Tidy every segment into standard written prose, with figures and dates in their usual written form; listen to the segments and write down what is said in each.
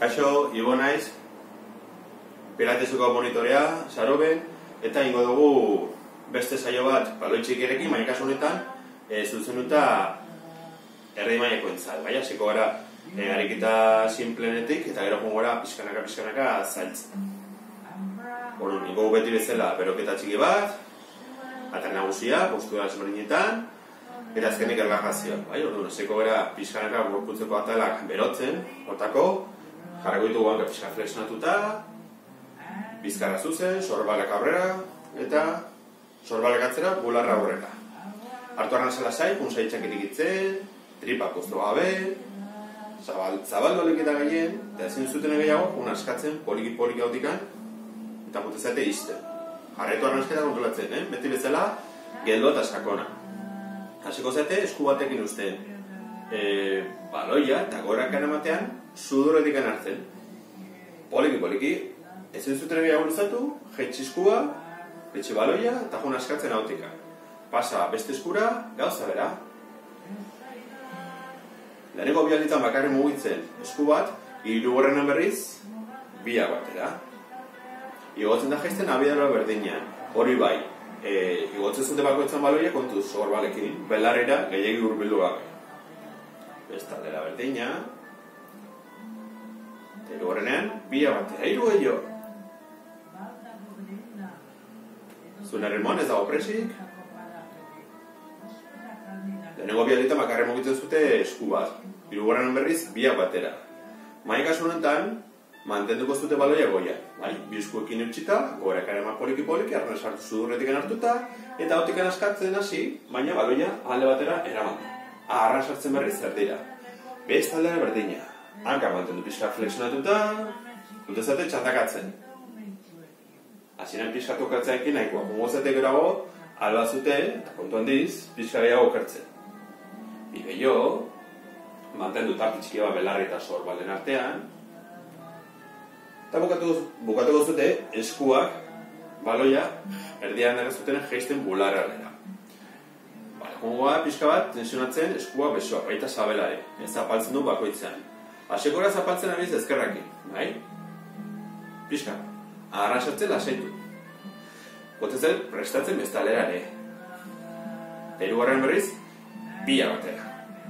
Kaixo, Ibo naiz, Pilatesuko monitorea, Saroben, eta ingo dugu beste saio bat baloi txikierekin, baina kasu honetan zuzenuta erdi mailako entzat, bai, hasiko gara ariketa sinplenetik, eta gero joan gara pixkanaka zailtzen. Ingo beti bezala beroketa txiki bat, atal nagusia, postura ezberdinetan, eta azkenik erlajazioa, bai, hasiko gara pixkanaka gorputzeko atalak berotzen, hortako, jarrako ditugu hanka pixka flexionatuta, bizkarra zuzen, sorbalak aurrera, eta sorbalak atzera, bularra aurrera. Hartu arnazela zai, punsa itxakirik itzen, tripak oztu gabe, zabaldo leketa gehien, eta ezin zuten gehiago, askatzen poliki hautikan, eta mutezate izten. Jarretu arnazketa kontrolatzen, beti bezala, geldo eta sakona. Hasiko zate, esku batekin usten baloia eta gorakan ematean, suduretik hartzen. Poliki, ezin zuten gehiago luzatu, jetxi eskua, jetxi baloia, eta joan askatzen hautika. Pasa beste eskura, gauza bera. Lehenengo bialitan bakarren mugitzen esku bat, hirugarrenan berriz, biak batera. Igotzen da jaizten abiadura berdinean. Hori bai, igotzen zute bakoitzan baloia kontuz sorbalekin, belarrera gehiagi hurbildu gabe. Bestaldera berdina. Eta hirugarrenean, biak batera. Hiru gehiago. Zuen erremoan ez dago presik. Lehenengo bialitan bakarren mugitzen zute esku bat. Hirugarrenan berriz, biak batera. Mai kasu honetan, mantenduko zute baloia goia. Bi eskuekin eutxita, gorakara ema poliki, arnaz hartu sudurretik hartuta, eta hotikan askatzen hasi, baina baloia alde batera eraman. Arnaz hartzen berriz zer dira. Beste aldera berdina. Hanka mantendu pixka flexionatuta, dutezate txandakatzen. Hasieran pixka tokatzen ekin nahikoa. Gungozate gerago, alba zute, eta kontu handiz, pixka gehiago kertzen. Gehiago, mantendu tarti txiki bat belarri eta sorbalden artean, eta bukatuko zute eskuak baloia erdian zuten geisten bularralera. Jongoa pixka bat tensionatzen eskua besoa, baita sabelare, zapaltzen du bakoitzean. Hasekora zapaltzen abiz ezkerrakin, bai? Pixka, arrasatzen lasaitu. Gotezen prestatzen bestalerare. Hirugarren berriz, bila batera.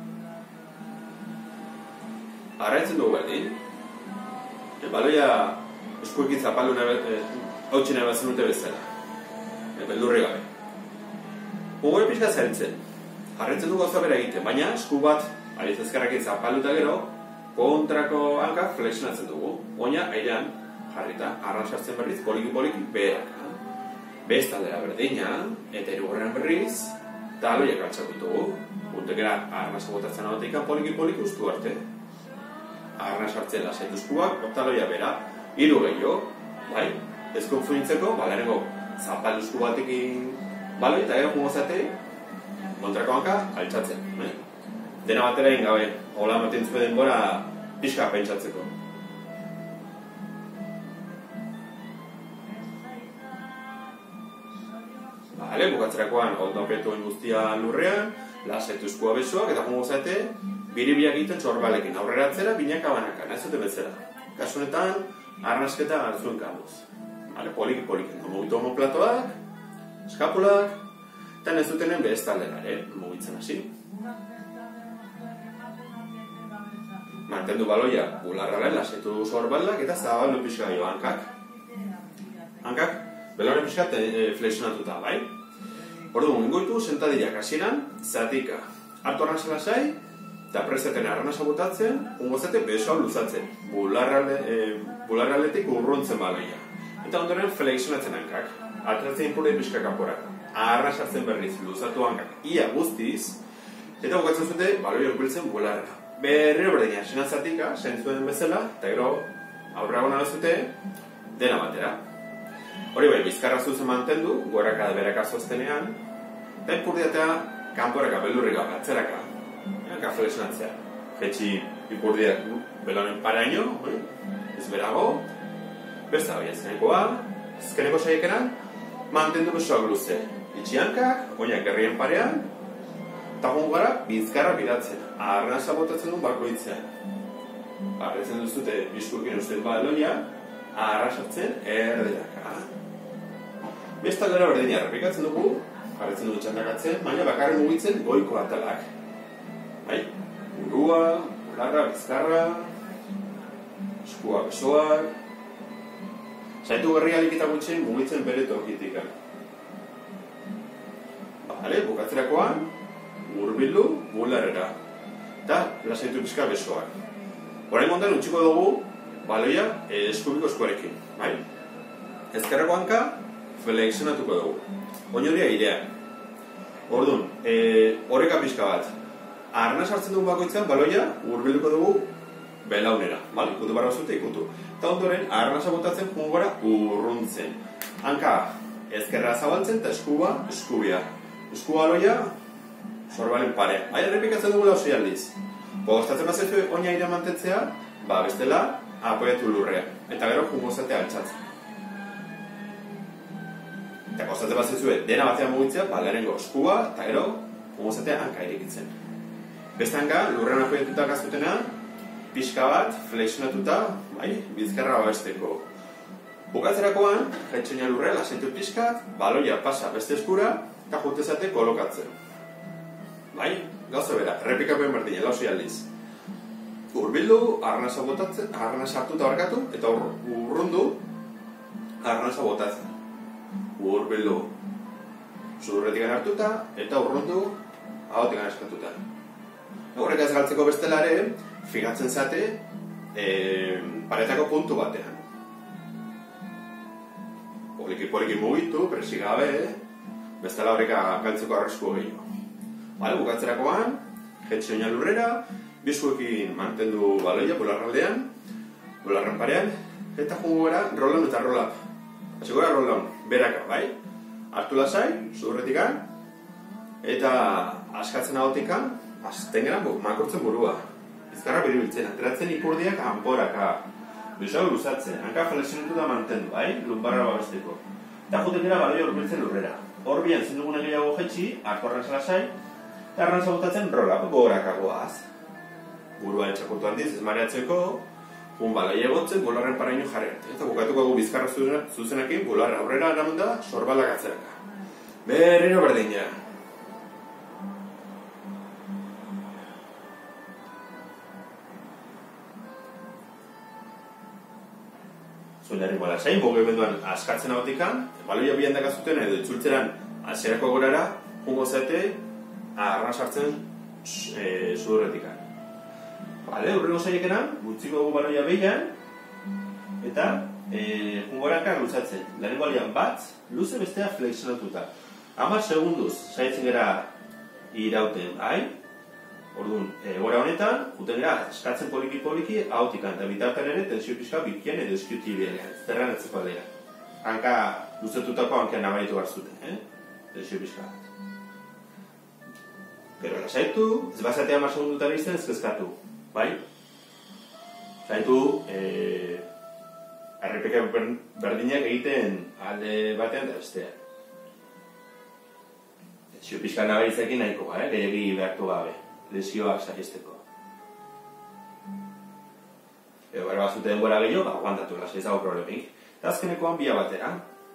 Arraitzen dugu berdin. Baloia eskuekin zapaldu hautsi nahi bazen dute bezala. Beldurri gabe. Hogore pixka zailtzen. Jarretzen du gauza bera egiten, baina esku bat ariz ezkerrakin zapalduta gero, kontrako hanka flexionatzen dugu. Oina airean jarrita, arrantzartzen berriz, poliki berak. Bestaldera berdina, eta hirugarren berriz, taloiak altxatu dugu. Puntekera arnaz botatzen agoteika poliki ustu arte. Arnaz hartzen lasaitu eskuak, taloia bera, hiru gehiago, bai? Ez konfunitzeko, lehenengo zapaldu esku batekin baloi, eta gero jungozate kontrako hanka altxatzen. Dena batera egin gabe, hola ematen zuen denbora pixka pentsatzeko. Bukatzerakoan ondo apretu guztia lurrean, lasaitu eskua besoak, eta jungozate biribiak egiten sorbalekin, aurrera atzera, binaka banaka, nahi zute bezala. Kasu honetan, arnazketa hartzuen kabuz. Poliki, mugitu homoplatoak, eskapulak, eta nahi zutenen behestalderare, mugitzen hasi. Mantendu baloia bularraren, lasaitu sorbalak, eta zabaldu pixka gehiago hankak. Hankak, belore pixka flexionatuta, bai? Orduan, ingoitu, sentadillak hasieran, zatika. Hartu arnazela zai, eta prestaten arnaza botatzen, ungozate besoa luzatzen, bularraletik urruntzen baloia. Eta ondoren flexionatzen hankak, atratzen inpurde pixka kapora. Arnaz hartzen berriz, luzatu hankak, ia guztiz, eta bukatzen zute baloia urbiltzen bularra. Berriro berdina, senan zatika, sentzuen bezala, eta gero aurrago nabazute, dena batera. Hori bai, bizkarra zuzen mantendu, gorakada beraka zoztenean, eta inpurdiatea kanporaka, beldurri gabe, atzeraka. Hanka flexionatzea. Jetxi ipurdiak belonen paraino, ez berago, besta hori azkenekoa, azkeneko saiekeran, mantendu besoak luze. Itxi hankak, oinak gerrien parean, eta gara bizkarra biratzen. Arnaza botatzen du bakoitzean. Barretzen duzute bizkuekin uzten baloia, arrasartzen erderaka. Besta gara berdina errepikatzen dugu, jarretzen dugu txandakatzen, baina bakarren mugitzen goiko atalak. Bai? Burua, bularra, bizkarra, eskua, besoak... Saitu gerri alikita gutxen mugitzen bere tokitik. Bale, bukatzerakoan, hurbildu bularrera. Eta lasaitu pizka besoak. Orain ondan utxiko dugu baloia eskubiko eskuarekin. Bai? Ezkerreko hanka flexionatuko dugu. Oinoria airean. Orduan, horreka pixka bat. Arna sartzen dugu bakoitzan baloia hurbilduko dugu belaunera. Bale, ikutu barra zute ikutu. Eta ondoren, arnasa botatzen jungora urruntzen. Hanka ezkerra zabaltzen eta eskua eskubia. Eskua baloia sorbalen pare. Bai, errepikatzen dugu 6 aldiz. Gostatzen bazetu oina airea mantentzea, bestela apoiatu lurrea. Eta gero jungozatea altxatzen. Eta gostatzen bazetu dena batean mugitzea, lehenengo eskua eta gero jungozatea hanka irekitzen. Beste hanka, lurrean apoiatuta gaztutena, pixka bat, flexionatuta, bizkarra babesteko. Bukatzerakoan, jaitxoina lurrea, lasaitu pixkat, baloia pasa beste eskura, eta jutezate kolokatzen. Gauza bera, errepikapen berdina, 6 aldiz. Hurbildu, arnasa botatzen, arnasa hartuta barkatu, eta urrundu, arnasa botatzen. Hurbildu, zurretik hartuta, eta urrundu, ahotik eskatuta. Horrek ez galtzeko bestela ere, fijatzen zate paretako puntu batean. Poliki mugitu, presi gabe, bestela horrek galtzeko arrisku gehiago. Bukatzerakoan, jetxoina lurrera, bizkuekin mantendu baloia bularraldean, bularren parean, eta jungo gara roll-on eta roll-up. Hasiko gara roll-on, beraka, bai? Hartu lasai, zurretikan, eta askatzen ahotikan, azten gara makurtzen burua. Bizkarra biribiltzen, ateratzen ipurdiak anporaka. Besoak luzatzen, hanka flexionatu da mantendu, lumbarra babesteko. Eta juten gara baloia urbiltzen lurrera. Horbian zindugun gehiago jetxi, hartu arranza lasai, eta arranza botatzen roll-up goraka goaz. Burua etxakurtu handiz, ez mareatzeko, baloia egotzen, bularren paraino jarri arte. Eta bukatuko gu bizkarra zuzenekin, bularra aurrera eramunda, sorbalak atzeraka. Berriro berdina. Zuenarriko lasai, mugimenduan askatzen ahotikan, baloia bihan dakazuten edo itzultzeran azerako gorara, jungo zate, arran sartzen zudurretikan. Urrengo zaiekeran, gutziko dugu baloia behian, eta jungoranka luzatzen. Lehenengo alian bat, luze bestea flexionatuta. 10 segunduz, saiatzen gara irauten, Orduan, gora honetan, juten gara, eskatzen poliki-poliki, ahotikan, eta bitartan ere, tensio pixka bikian edo eskutibialean, zerran etzeko aldera. Hanka luzetutako hankean nabaritu garzuten, tensio pixka. Gero lasaitu, ez bazatea 10 segundutara izten, ez kezkatu, bai? Zaitu, errepeka berdinak egiten alde batean da bestean. Tensio pixka nabaritzekin nahiko, gehiagi behartu gabe. Lesioak saizteko. Gara bazute denbora gehiago, aguantatu lasai ez dago problemik. Eta azkenekoan bia batera.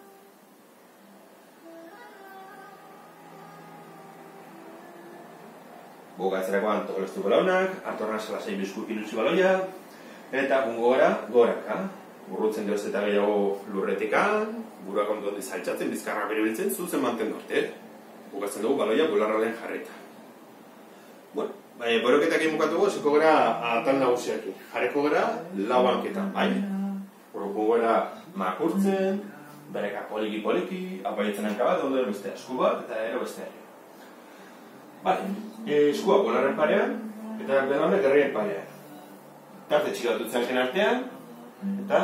Bukatzerakoan togolestu balaunak, hartorran salasai bizkuekin utzi baloia, eta gungo gara, goraka. Urrutzen geroz eta gehiago lurretikan, buruak ondondi zaitxatzen, bizkarra beribiltzen, zuzen mantendu arte. Bukatzen dugu baloia bularralean jarrita. Boroketak inbukatu gu, ziko gara atal nagusiaki. Jareko gara lau hanketan, Horoko gara makurtzen, bereka poliki-poliki, apaietzen hanka bat, ondo beste esku bat, eta ero beste ari. Eskua bularren parean, eta bedonek gerrien parean. Tarte txikatutzen gen artean, eta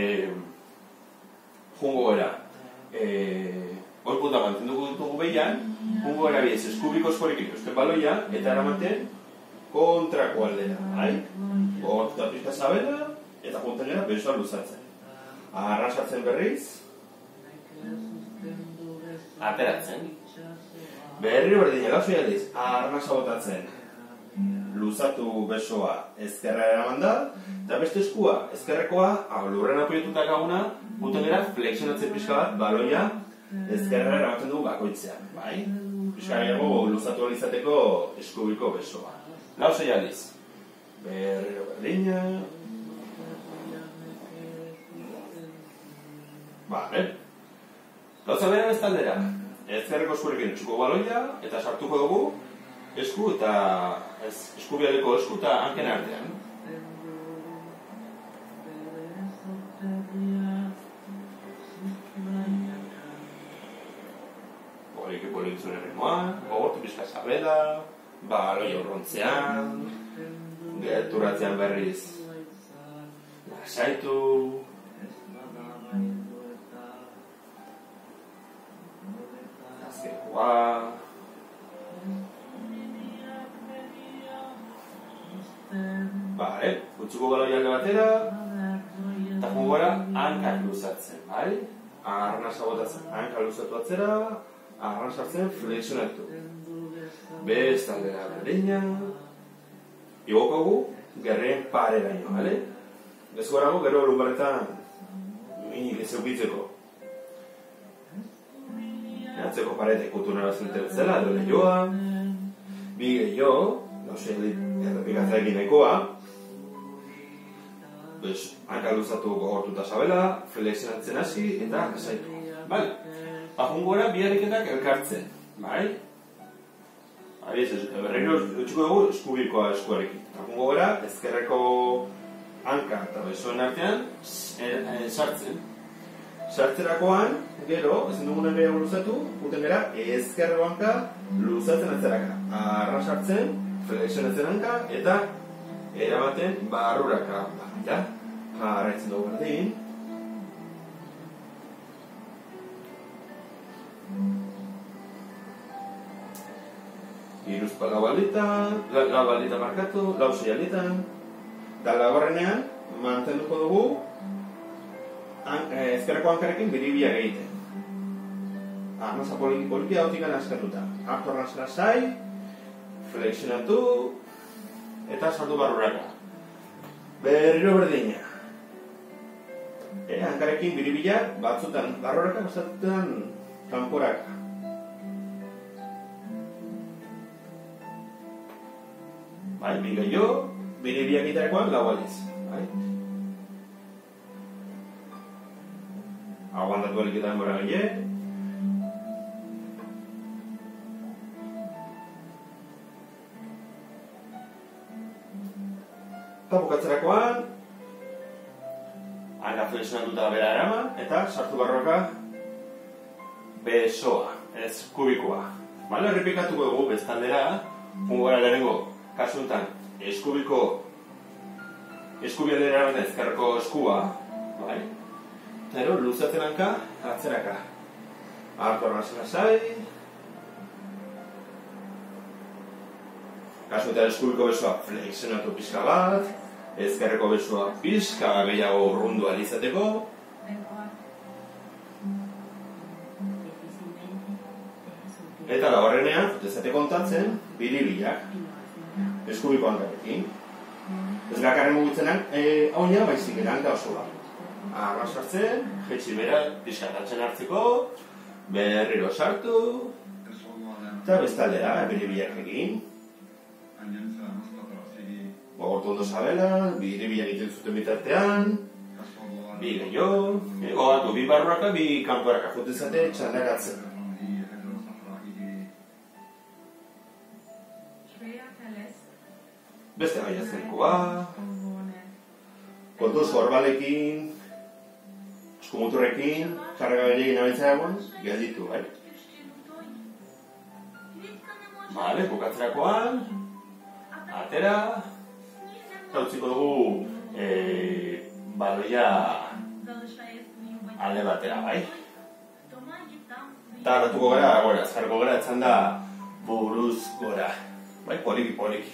jungo gara. Gorputa mantenduko dutugu behian, jungo gara biez eskubiko eskorekin eusten baloia, eta eramaten kontrako aldera, gorputa pizka zabela, eta junten gara besoa luzatzen. Arrasatzen berriz, ateratzen. Berriro berdina, gauzu aldiz, arnasa botatzen. luzatu besoa ezkerra eraman da, eta beste eskua ezkerrekoa, lurren apoietutak aguna, guten gara flexionatzen pixka bat, baloia ezkerra eramaten dugu bakoitzean, bai? Pixka gehiago luzatu izateko eskubiko besoa. 6 aldiz. Berriro berdina. Vale. Gauza bera ez taldera. Ezkerreko eskurekin txuko baloia, eta sartuko dugu esku eta eskubialeko esku eta hanken artean. Poliki zuen erritmoan, gogortu pixka sabela, baloia urrontzean, gerturatzean berriz lasaitu. Azkekoa. Bale, utzuko baloia alde batera, eta jungo gara hankak luzatzen, bai? Arnasa botatzen, hankak luzatu atzera, arran sartzen flexionatu. Beste aldera berdina. Igokogu, gerreen pare baino, bale? Bezgorago, gero lumbaretan minik ez eukitzeko. Atzeko paretek kutunara zinten zela, edo lehioa. Bi gehiago, errepikatzea eginekoa. Hanka luzatu gogortuta sabela, flexionatzen hasi eta esaitu. Bale? Jungo bi harriketak elkartzen, bai? Berriro utxuko dugu eskubikoa eskuarekin. Jungo gara, ezkerreko hanka eta besoen artean sartzen. Sartzerakoan, gero, ezin dugun ere luzatu, guten gara, ezkerreko hanka luzatzen atzeraka. Arra sartzen, flexionatzen hanka, eta eramaten barruraka. Eta, jarraitzen dugu berdin. Iruzpa lau aldita markatu, 6 alditan. Eta laugarrenean, mantenduko dugu ezkerreko hankarekin biribiak egiten. Arnasa poliki hautik gana eskertuta. Hartu arnasa lasai, flexionatu, eta sartu barruraka. Berriro berdina. Hankarekin biribiak, batzutan barruraka, batzutan kanporaka. Bai, bi gehiago, biribiak egiterakoan 4 aldiz. Aguantatu aliketan gora gehiago. Eta bukatzerakoan, hanka flexionatuta bera eraman, eta sartu barroka besoa, ez kubikoa. Bale, errepikatuko dugu bestaldera, jungo gara lehenengo, kasuntan, eskubialdera eraman ezkerreko eskua, bai? Pero luzatzen hanka, atzeraka. Hartu arnasa lasai. Kasuntan eskubiko besoa flexionatu pixka bat, ezkerreko besoa pixka gehiago urrundu alizateko. Eta laugarrenean, ezate kontatzen, biribilak. Eskubiko hankarekin. Ez gakarren mugitzenak, hauna baizik hanka oso bat. Arra sartzen, jetxi bera, pixkatatzen hartzeko, berriro sartu, eta bestaldera, biribilak egin. Gogortu ondo sabela, biribilak egiten zuten bitartean, bi gehiago, gogatu, bi barruaka, bi kanporaka jutezate txandaratzen. Beste gaia zenkoa, kontuz gorbalekin, eskumuturrekin, karga gehiagin abiltzea egon, gelditu, bai? Bale, bukatzerakoan, atera, eta utziko dugu baloia alde batera, bai? Eta hartuko gara, gora, azkarko gara, etzan da buruz gora, bai? Poliki.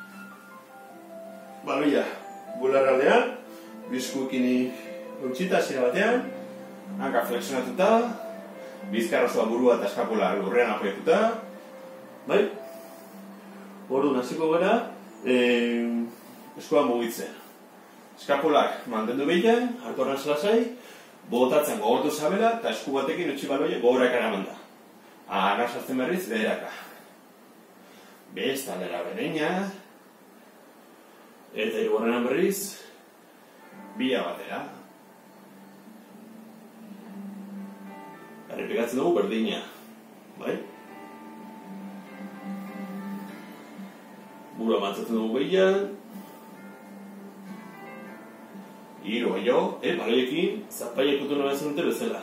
Baloia, bularraldean, bizkuekin eutxita zira batean, hanka flexionatuta, bizkarrozoa burua eta eskapula lurrean apoietuta, bai? Orduan hasiko gara, Eskua mugitzen. Eskapulak mantendu behian, hartu horren lasai, botatzen gogortu zabela, eta esku batekin utzi baloia gogorak eraman da. Arra sartzen berriz, beheraka. Besta dela bereina, eta hirugarrenan berriz, bia batera. Errepikatzen dugu berdina, bai? Burua mantzatzen dugu behian, hiru gehiago, baloiekin, zapaiek kutu nola zenute bezala.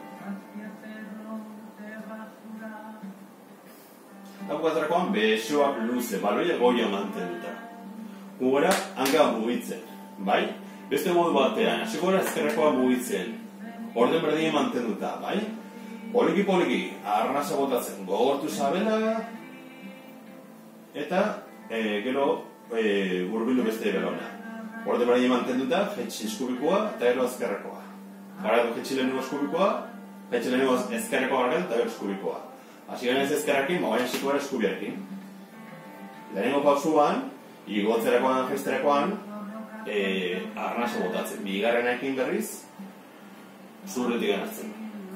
Bukatzerakoan besoak luze, baloia goia mantenuta. Gugora, hanka mugitzen, bai? Beste modu batean, hasiko gara ezkerrekoa mugitzen, orden berdina mantenuta, bai? Poliki, arnasa botatzen, gogortu zabela, eta gero hurbildu beste belona. Orden berdina mantenuta, jetxi eskubikoa eta gero ezkerrekoa. Garatu jetxi lehenengo eskubikoa, jetxi lehenengo ezkerrekoa garatu eta gero eskubikoa. Hasi garen ez ezkerrakin, baina hasiko gara eskubiarekin. Lehenengo pausuan, igotzerakoan, jesterakoan, arnasa botatzen. Bigarrenarekin berriz, zurretik ganatzen.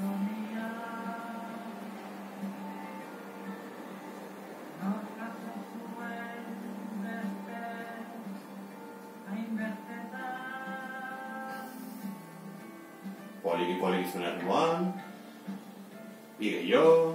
Poliki zuen erritmoan, bi gehiago,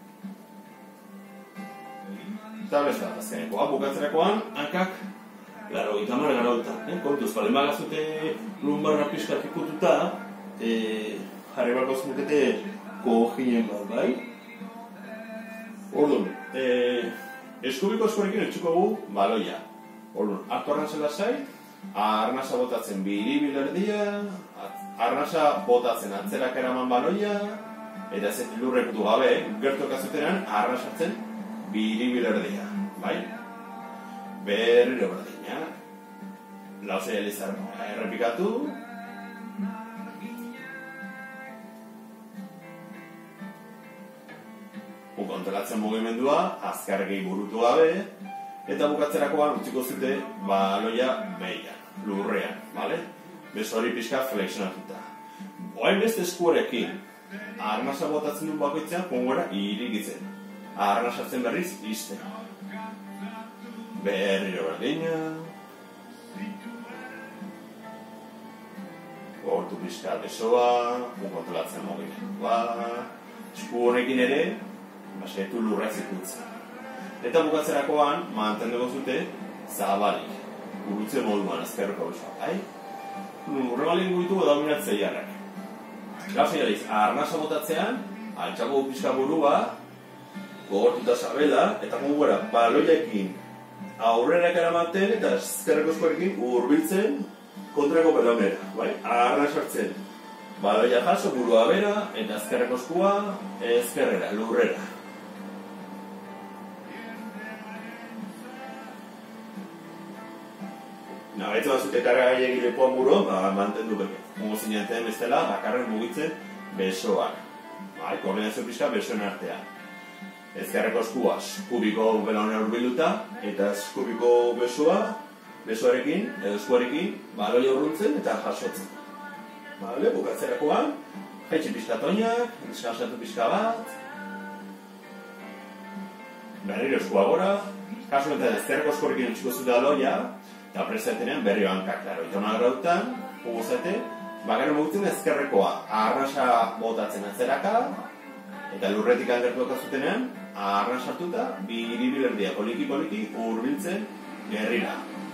eta besta, azkenekoa, bukatzerakoan, hankak, laro gita mara garauta. Kontuz, balen bagazute lumbarra pixkat ikututa, jarri bako zenukete kojinen bat, bai? Orduan, eskubiko eskuarekin etxuko gu baloia. Orduan, hartu arnasa lasai, arnasa botatzen biribil erdia, arnasa botatzen atzerak eraman baloia, eta ez lurrekutu gabe, gertu okazutenan, arnasatzen biribil erdia, bai? Berriro berdina. Lauzei alizar errepikatu. Kontrolatzen mugimendua, azkarregi burutu gabe, eta bukatzerakoan utziko zute baloia behian, lurrean, bale? Beso hori pixka flexionatuta. Oain beste eskuarekin, arnasa botatzen duen bakoitzean, kongora irikitzen. Arnasatzen berriz, izten. Berriro berdina. Gortu pixka besoa, kontrolatzen mugimendua. Esku honekin ere, basetu lurra zikutzen. Eta bukatzerakoan, mantenduko zute, zabalik. Gurutze moduan azkerroko besoa, bai? Horremalin guitu dominatzei jarrak. Gauzei aliz, arnasa botatzean, altxako pixka burua, gogortuta sabela, eta mugura baloiakin aurrerak eramaten, eta ezkerreko eskuarekin hurbiltzen kontrako belonera, bai? Arnasartzen. Baloia jaso, burua bera, eta ezkerreko eskua, ezkerrera, lurrera. Nabaitu bazute karga gehiagin lepoan buruan, mantendu beke. Mugu zineten bestela, bakarren mugitzen besoak. Koordinazio pixka besoen artean. Ezkerreko eskua eskubiko belonera hurbilduta, eta eskubiko besoarekin, edo eskuarekin, baloia urruntzen eta jasotzen. Bukatzerakoan, jaitsi pixka toinak, descansatu pixka bat, berriro eskua gora, kasu eta ezkerreko eskuarekin utxiko zute aloia, eta presentenean berri hankak, itona grautan, puguzete, bakarren mugitzen ezkerrekoa, arnasa botatzen atzeraka, eta lurretik hangertuak azutenean, arnasa hartuta, biribil erdia poliki, hurbiltzen gerrira.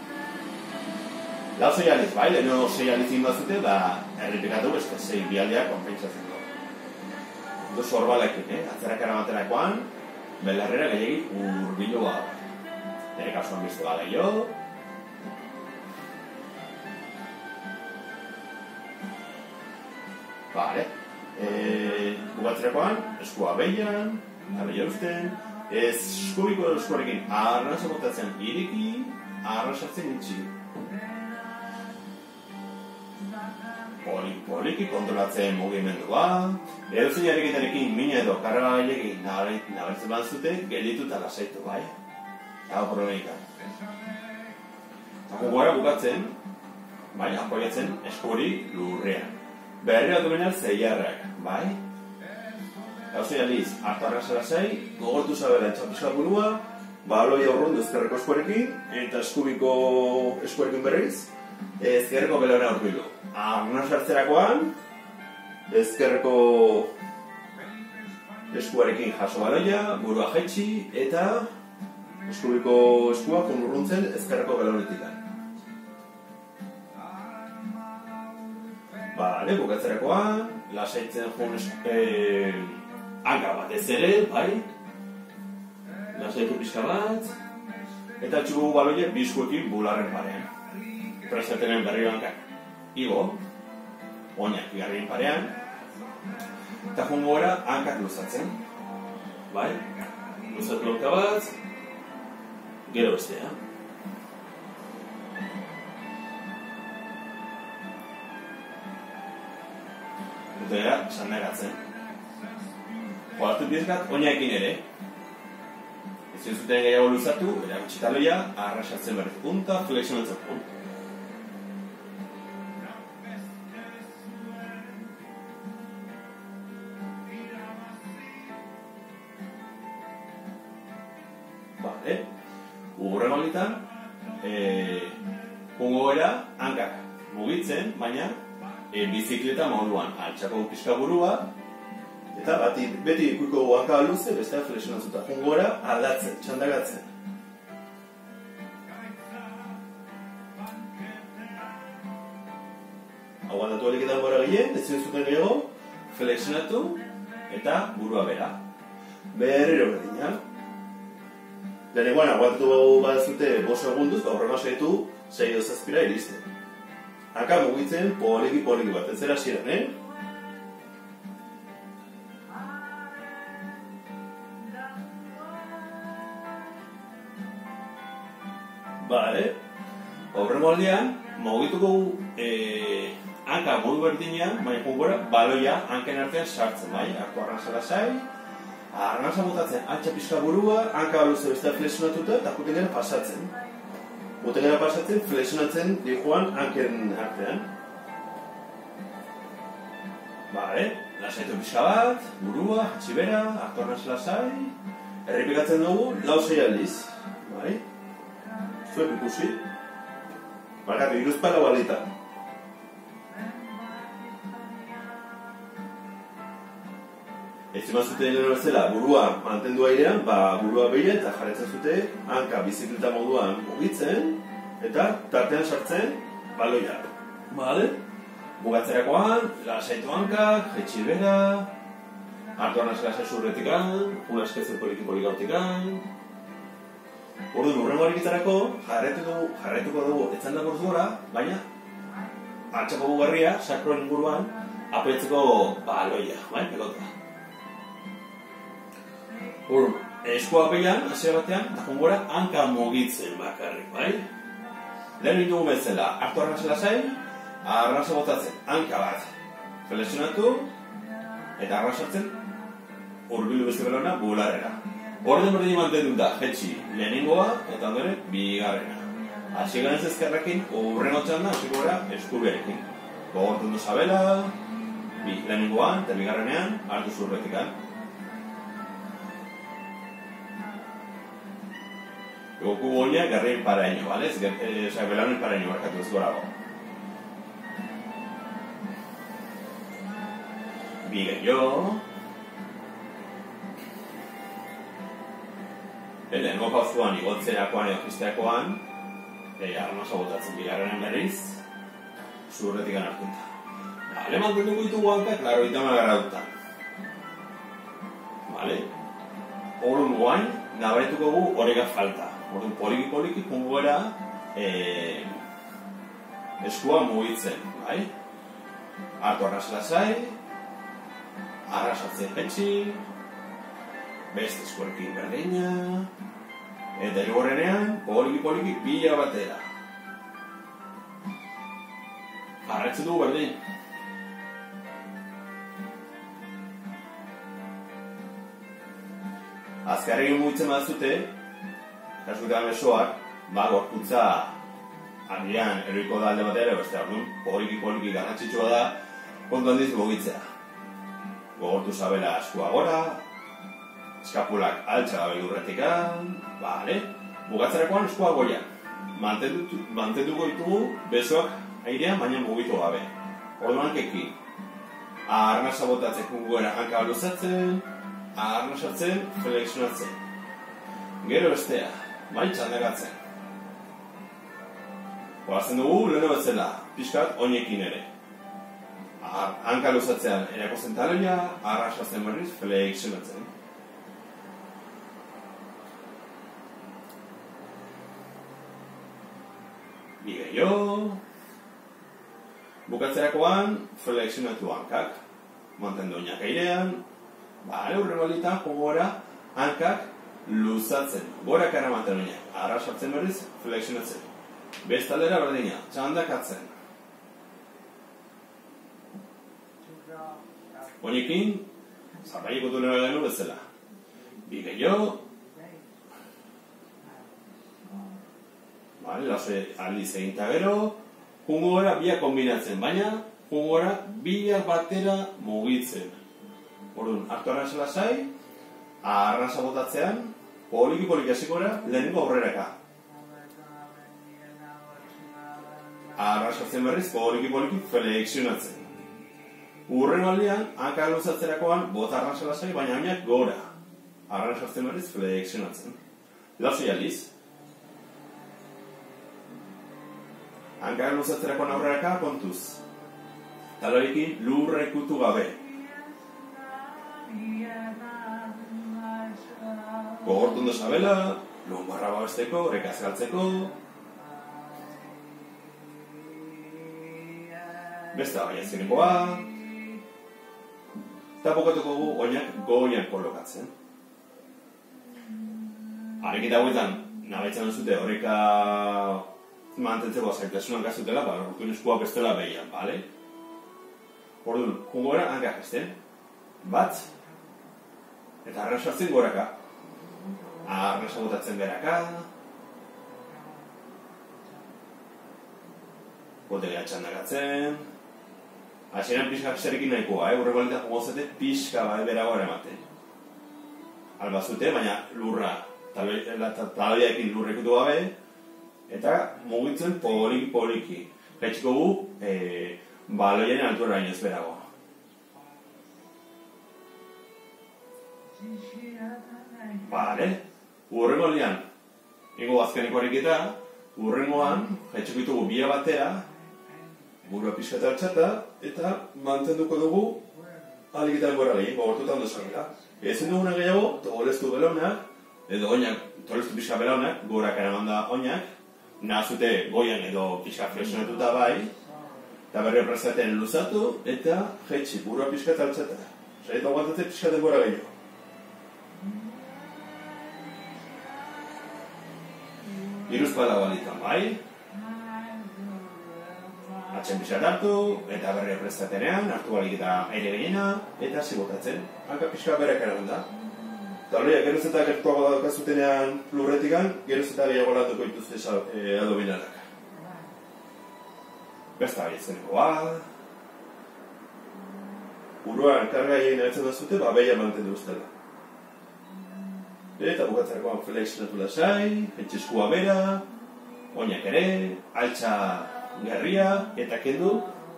Lau zei aliz, bai, leheno zei alizin bazute, da errepikatu beste zei bialdeak konpentsatzen du. Zorbalekin, atzerak eramaterakoan, belarrera gehiagik hurbilu bat. Nire kasuan beste bat gehiago. Bale, bukatzerakoan, eskua behian, abeia usten, eskubiko eskuarekin arnasa botatzen iriki, arnasartzen itxi. Poliki kontrolatzen mugimendua, edozein ariketarekin mina edo karga gehiagin nabartzen bat zute, geldituta lasaitu, bai? Hau problemika. Jungora bukatzen, bai, apoiatzen eskuri lurrean. Berriro dumenean zeiarrak, bai? Gauzei aliz, hartu arrasara zai, gogortu zabela etxapizka burua, baloia urrundu ezkerreko eskuarekin, eta eskubiko eskuarekin berriz, ezkerreko belora urbilu. Arna sartzerakoan, ezkerreko eskuarekin jaso baloia, burua jaitsi, eta eskubiko eskua urruntzen ezkerreko beloretikan. Bale, bukatzerakoan, lasaitzen joan hanka batez ere, bai? Lasaitu pixka bat, eta txugu baloie bizkuekin bularren parean. Prestatenen berriro hankak. Igo, oinak igarrien parean, eta joan gora hankak luzatzen. Bai? Luzatu lonka bat, gero bestea. Dutera, saneratzen. Joartu bizkat, oinaekin ere. Ez zuten gehiago luzatu, erakutxitaloia, arrasatzen berriz punta, flexionatzen punta. Bale, ugurren balitan, jungoera, hankak mugitzen, baina bizikleta moduan, altxako pixka burua, eta beti ikuiko hanka luze, bestea flexionatzuta. Jungora aldatzen, txandagatzen. Aguantatu aliketan gora gehien, ez zuten gehiago, flexionatu eta burua bera. Berriro berdina. Lehenengoan, aguantatu badazute 5 segunduz, horrema saitu 6-7 iristen. Hanka mugitzen poliki bat, ez zera ziren, Bale, horren moldean, mugituko hanka modu berdinean, baina jungora, baloia hanken artean sartzen, bai? Hartu arranza lasai, arranza botatzen, altxa pixka burua, hanka baluze bestea flexionatuta, eta jutenera pasatzen. Jutenera pasatzen, flexionatzen dihoan hanken artean. Bale, lasaitu pixka bat, burua, hatxibera, hartu arranza lasai, errepikatzen dugu, 4-6 aldiz, bai? Zuek ikusi, barkatu, 3 balitan. Ez zuten gero bezala, burua mantendu airean, burua behire eta jarretzen zute hanka bizikleta moduan mugitzen eta tartean sartzen baloia. Bale? Bugatzerakoan, lasaitu hankak, jaitsi bera, hartu arnaz lasai zurretikan, juna esketzen poliki gautikan. Orduan, urrengo horrekitarako jarraituko dugu etzan dago gora, baina altxako bugarria, sakroen inguruan, apetzeko baloia, bai, pelota. Eskua apeian, hasiera batean, eta jungora hanka mugitzen bakarrik, bai? Lehen ditugu bezala, hartu arnasa lasai, arnasa botatzen, hanka bat flexionatu, eta arnasatzen hurbilu beste belona bularrera. Orden berdin mantenduta, jetxi lehenengoa eta ondoren bigarrena. Hasi garen ezkerrekin, urrengo txanda, hasiko gara eskubiarekin. Gogortu du zabela, lehenengoan eta bigarrenean hartu zurretikan. Goku goia garrein paraino, bale? Belanen paraino barkatu ez gorago. Bi gehiago. Lehenengo pauzuan igotzerakoan edo jisteakoan, arnasa botatzen bigarrenen berriz, zurretik hartuta. Bale, mantenduko ditugu hankak, 80 gradutan. Bale? Orduan guain, nabaretuko gu horrega falta. Orduan poliki jungoera eskua mugitzen, bai? Hartu arras lasai, arrasatzen jetxi, beste eskuekin berdina, eta hirugarrenean, poliki pila batera. Jarraitzen dugu berdin. Azkarregin mugitzen badazute, kasutan besoak, gorputza Agian, eroiko da alde batera, beste orduan, poliki garrantzitsua da, kontu handiz mugitzea. Gogortu zabela eskua gora, eskapulak altxa gabe lurretikan, bale, bukatzerakoan eskua goian. Mantenduko ditugu besoak airean, baina mugitu gabe. Orduan keki. Arnasa botatzen kungoera hanka luzatzen, arnasatzen, flexionatzen. Gero bestea, bai txandakatzen. Horazen dugu, leheno betzela, pixkat oinekin ere. Hanka luzatzean erakozen taloia, arnasatzen berriz, flexionatzen. Bigeio. Bukatzerakoan, flexionatu hankak. Mantendu oinak airean. Bale, hurrengo alditan, jogora, hankak luzatzen. Gora karamaten oinak. Arrasartzen berriz, flexionatzen. Bestaldera berdina, txandakatzen. Oinekin, zarraiko tunera genu bezala. Bigeio. Bale, laso aldiz eginta gero, jungora biak kombinatzen, baina jungora biak batera mugitzen. Orduan, hartu arranza lasai, arranza botatzean, poliki hasikora, lehenengo aurreraka. Arranzatzen berriz, poliki flexionatzen. Urren aldean, hanka luzatzerakoan, bota arranza lasai, baina oinak gora. Arranzatzen berriz, flexionatzen. Laso aldiz. Hankaren luzatzerakoan aurreraka kontuz. Talorekin lurra ikutu gabe. Gogortu ondo zabela, lumbarra babesteko, rekaz galtzeko. Beste gaia zinekoa. Eta bukatuko gu oinak goian kolokatzen. Harekita hauetan, nabaitzen duzute horreka mantentzeko zaitasunan gazutela, urtun eskua bestela behian, bale? Orduan, jungora hankak ezten. Bat, eta arrasartzen goraka. Arrasa botatzen beraka. Botelea txandakatzen. Hasieran pixka zerekin nahikoa, urreko alita jugozete pixka berago eramaten. Albazute, baina lurra, taloiaekin lurra ikutu gabe, eta mugitzen poliki. Gaitxiko gu, baloien altuera inoz berago. Bale, urrengo lian, ingo azkeneko ariketa, urrengoan, gaitxiko ditugu bia batera, burua pixkata altxata, eta mantenduko dugu aliketan gora gehi, gogortutan dozakela. Ezin duguna gehiago, tolestu belaunak, edo oinak, tolestu pixka belaunak, gora karamanda oinak, nahazute goian edo pixka flexionatuta bai, eta berri oprazaten luzatu, eta jaitsi, burua pixka eta altzata. Zaita guantatzen pixka denbora gehiago. Iruzpala balitan bai, atxen pixka hartu, eta berri oprazatenean, hartu balik eta aire gehiena, eta zibotatzen, hanka pixka berak eraman da. Taloia, geroz eta gertuago daukazutenean lurretikan, geroz eta gehiago latuko dituzte adobinarak. Besta gaitzenekoa. Buruan karga egin ertzen dazute, behia mantendu ustela. Eta bukatzerakoan flexionatu lasai, etxeskua bera, oinak ere, altxa gerria, eta kendu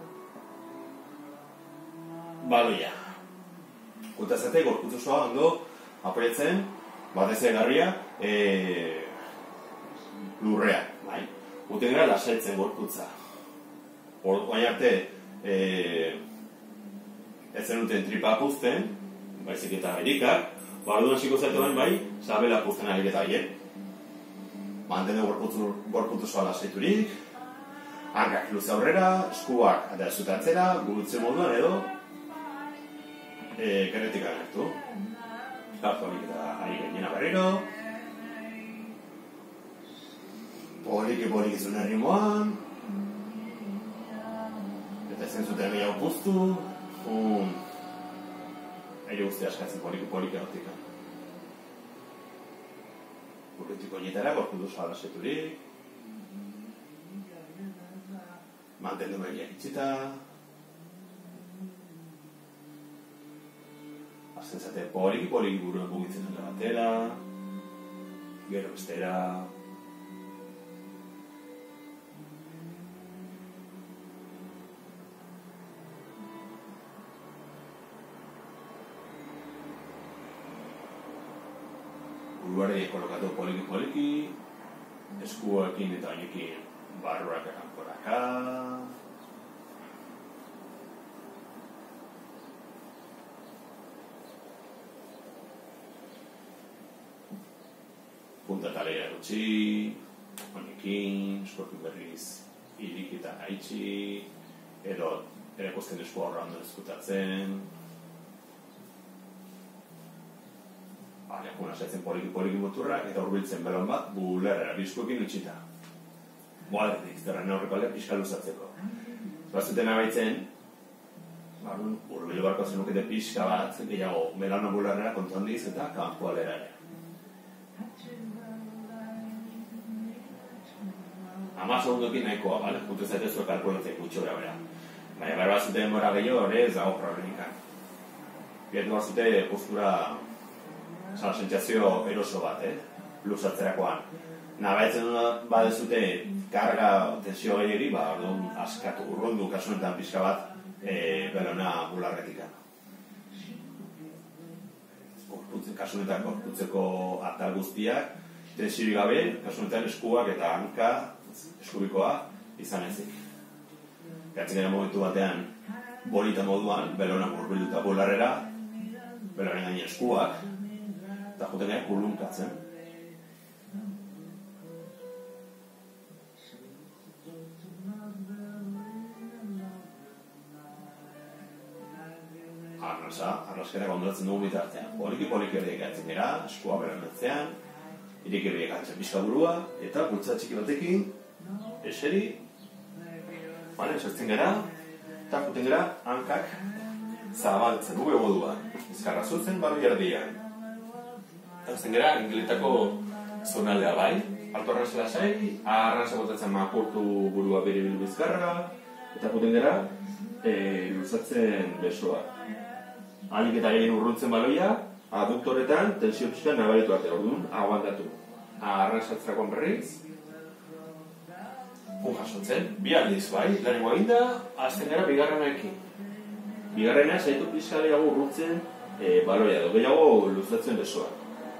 baloia. Gutazate, gorkutzosoa ondo, apoiatzen, batez egarria, lurrean, bai? Guten gara lasaitzen gorputza. Baina arte, ez zenuten tripa puzten, baizik eta erikak, barduan hasiko zaitu bai, sabela puzten ariketa hien. Mantendu gorputzoa lasaiturik, hankak luze aurrera, eskuak eta zutatzera, gurutze moduan edo, keretik agertu. Hartu hori eta ari gainena berriro. Poliki zuen errimoan. Eta ezen zuten gehiago puztu. Aire guztia askatzen poliki hortika. Urretik oinetara, gorkutu soa laseturik. mantendu begiak itxita. Azten zate poliki buruen mugitzen dute batera. Gero bestera. Buruare kolokatu poliki, eskuekin eta oinekin barruak kanporaka. Punta talera gutxi, oinekin, eskuekin berriz irikita haitxi, edo erakusten eskua horra ondo eskutatzen. Jakuna saitzen poliki muturrak eta hurbiltzen belon bat bulerrera bizkuekin utxita. Boaldetik, zerren aurreko alde pixka luzatzeko. Bazuten abaitzen, hurbilu barko zenukete pixka bat, gehiago belano bulerrera kontondiz eta kanpo alera ere. Ama segundokin nahikoa, bale? Puntu zaitezue kalkulatzen gutxora bera. Baina behar bazuten mora gehiago hori ez dago problemikan. Bietu bazute postura sentsazio eroso bat, luzatzerakoan. Nabaitzen badezute karga tensio gehiagiri, askatu, urrundu kasunetan pixka bat belona bularretika. Kasunetan gorputzeko atal guztiak, tensiorik gabe, kasunetan eskuak eta hanka, eskubikoa, izan ezik. Gatzen gara momentu batean, bolita moduan, belona murbilduta bularrera, belonen gaine eskuak, eta juten gara kulunkatzen. Arraskera kondoratzen dugu bitartean. Poliki horiek gatzen gara, eskua beranatzean, ireki horiek gatzen pixka burua, eta bultza txiki batekin, eseri, esertzen gara, eta juten gara hankak zabaltzen dugu egoduan. Bizkarra zuzen, balo jardian. Eta gara, ingeletako zonaldea bai, alto arranz lasai, arranz botatzen makurtu burua biribil bizkarra, eta juten gara, luzatzen besoa. Alik eta gehien urruntzen baloia, aduktoretan tensio pixka nabaritu arte, orduan, aguantatu. Arranzatzerakoan berriz, jasotzen, bi aldiz bai, lehenengo eginda, azten gara bigarrenarekin. Bigarrena zaitu pixka gehiago urruntzen baloia edo, gehiago luzatzen besoa.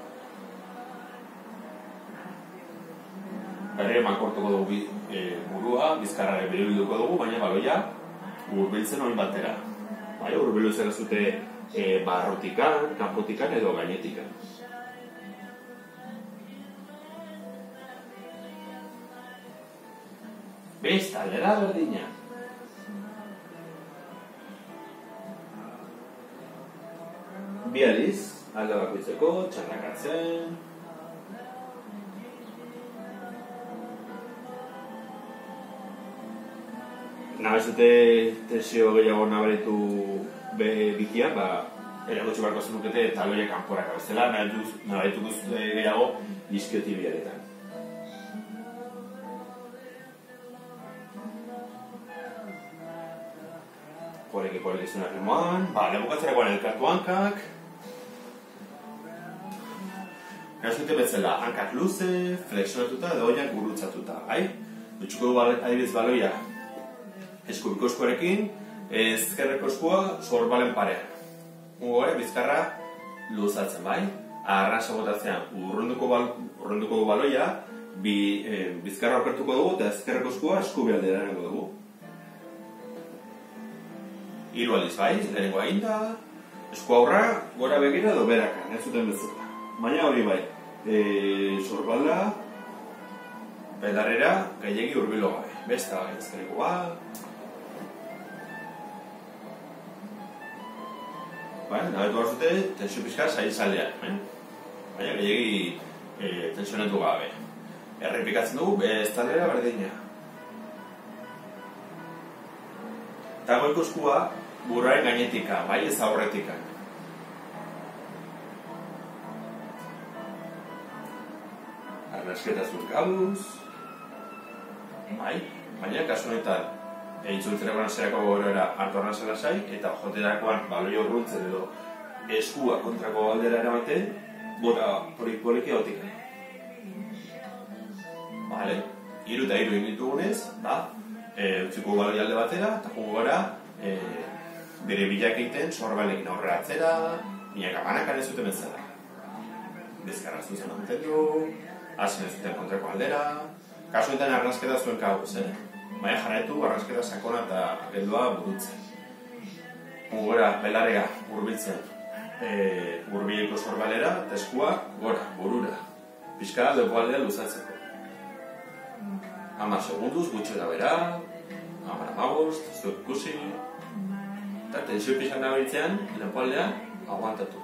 Berri emankortuko dugu burua, bizkarra biribilduko dugu, baina baloia hurbiltzen hori batera. Hurbildu zer zute barrotikan, kanpotikan edo gainetikan. Besta, aldera berdina. Bi aldiz, alde bakoitzeko, txandakatzen. Nabezute tensio gehiago nabaritu bikia, eragotxo barko zenukete taloia kanporak abestela, nabarituko gehiago iskiotibiaretan. Poliki izan errimoan, lebukatzerakoan elkartu hankak. Erazute betzela, hankak luze, flexionatuta edo oiak gurutzatuta, bai? Dutxuko dugu adibidez baloia eskubiko eskuarekin, ezkerreko eskua sorbalen parean. Gore, bizkarra luzatzen, bai? Arranza botatzean urrunduko baloia, bizkarra okertuko dugu eta ezkerreko eskua eskubi alderaneko dugu. Hiru aldiz, bai? Lehenengo eginda, esku aurra, gora begira edo berakan, ez zuten bezala. Baina hori bai, sorbala, belarrera, gehiegi hurbilo gabe. Besta, ezkerrekoa. Nabetu barzute, tensio pixka saizaldean, baina gehiagi tensionatu gabe. Errepikatzen dugu, ez taldera berdina. Eta goiko eskua, burraren gainetika, bai ez aurretika. Arnasketa zuen gauz, baina kasu honetan Itzultzerakoan zerako gogorera hartu arnazela zai, eta joterakoan baloi urruntzen edo eskua kontrako aldera eramaten, gora poliki hautik. Vale, 3 eta 3 egin ditugunez, utziko baloi alde batera, eta jungo gara, bere bilak egiten, sorbalekin aurrera atzera, minaka banakan ez zuten bezala. Bezkarra zuzen antendu, hasen ez zuten kontrako aldera, kasuetan arnazketa zuen kago zen. Baina jarraitu, arnazketa sakona eta geldua burutzen. Gora, belarrega hurbiltzen hurbiliko sorbalera, eta eskua gora, burura. Pixka lepoaldea luzatzeko. 10 segunduz, gutxera bera, 10 zuek ikusi, eta tensio pixan nabaritzean, lepoaldea aguantatu.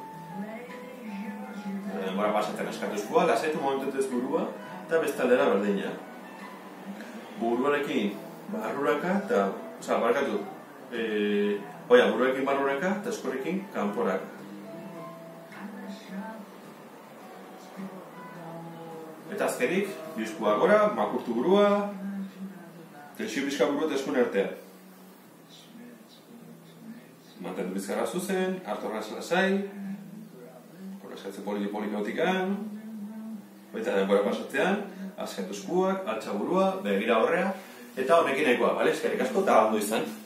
Denbora pasatzen eskatu eskua, lasaitu momentetez burua, eta bestaldera berdina. Buruarekin barruraka, eta, barkatu, buruarekin barruraka, eta eskuarekin kanporaka. Eta azkenik, bizkua gora, makurtu burua, tensio pixka burua eta eskun artean. Mantendu bizkarra zuzen, hartu arnazela zai, eskatzen poliki notikan, eta denbora pasatzean, azkatu eskuak, altza burua, begira horrea, eta honekin nahikoa, eskerrik asko eta ondo izan.